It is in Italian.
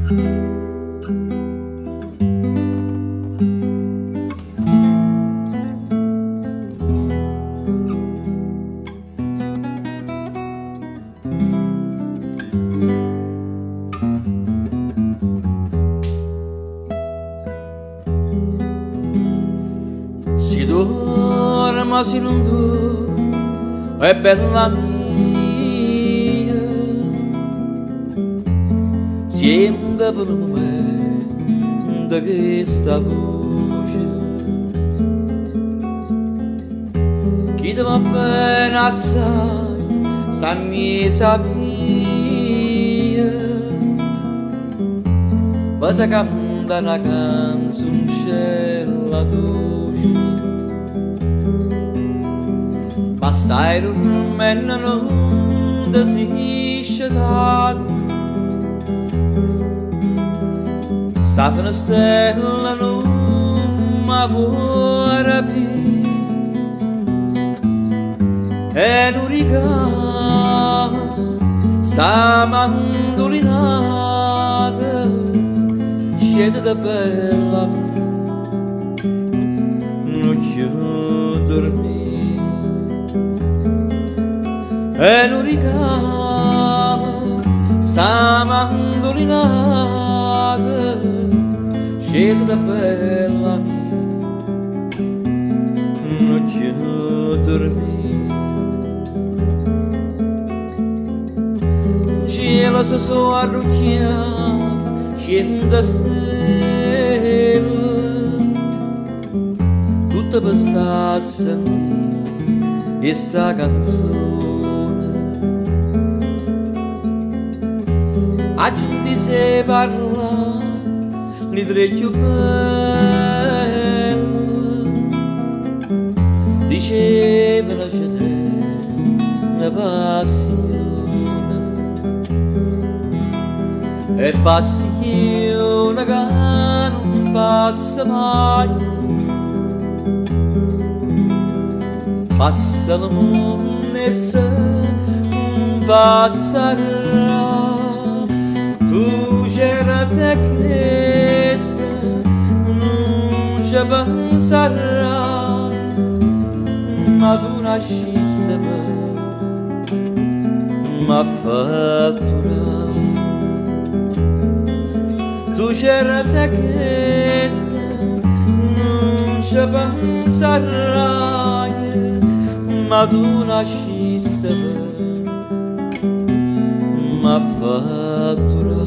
Si dorma, si non dorma, è bella mia, siente per un momento che sta voce, chi ti va bene assai, sa mia via, ma ti canta una canzoncella dolce. Ma stai dormendo, non desisce dato, sta finestrella non mi può rapire, e non ricama sta mandolinata, scende da bella mia, non ci dormire. E non ricama sta mandolinata, scende da bella mia, non ci dormire. Cielo si sono arrucchiata, scende stella, tutta per sta a sentire questa canzone. A gente se parla, li tre più belli, dicevano c'è una passione, e passione che non passa mai, passa il mondo e se non passerà. Tu c'era te questa, non ci penserai, ma tu nasciste per m'ha fattura. Tu c'era te questa, non ci penserai, ma tu nasciste per m'ha fattura.